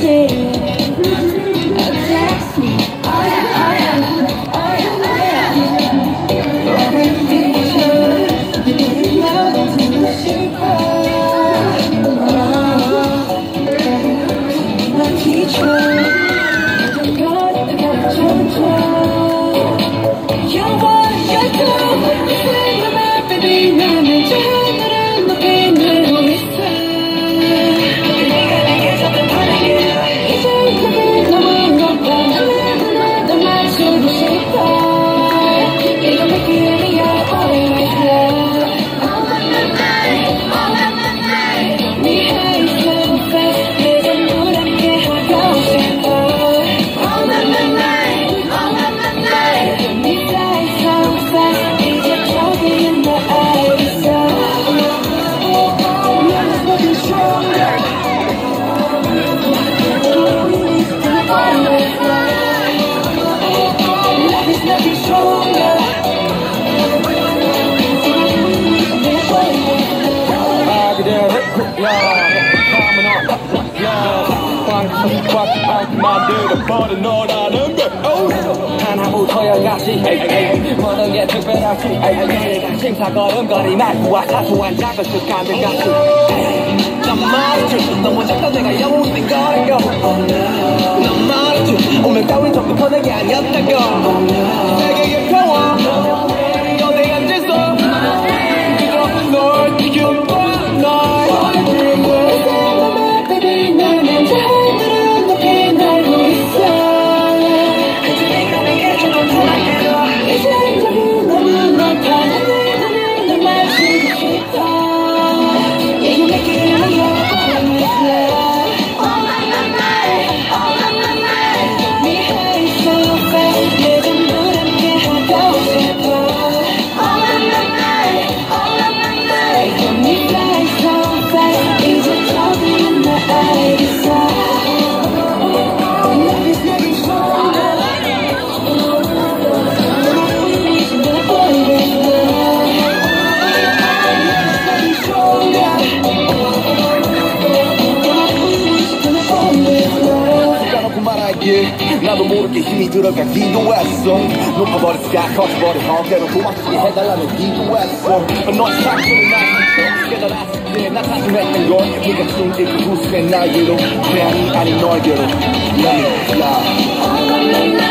만들어 버려 너라는 걸 하나무 토요같이 모든 게 특별하지 심사걸음거리만 와 사소한 작은 습관들같이 난 말했지 너 먼저 내가 영웅이 된 거라고 난 말했지 운명 따윈 전부 퍼내게 아니었다고 세계의 평화 너네 앉아서 그저 널 지켜봐 널 나도 모르게 힘이 들어가 기도했어 높아버린 스카이 커져버린 헛대로 도망치게 해달라는 기도했어 너의 상처를 날 깨달았을 때 나 다짐했던 건 네가 숨기고 후회한 나에게로 태양이 아닌 너에게로 Let me fly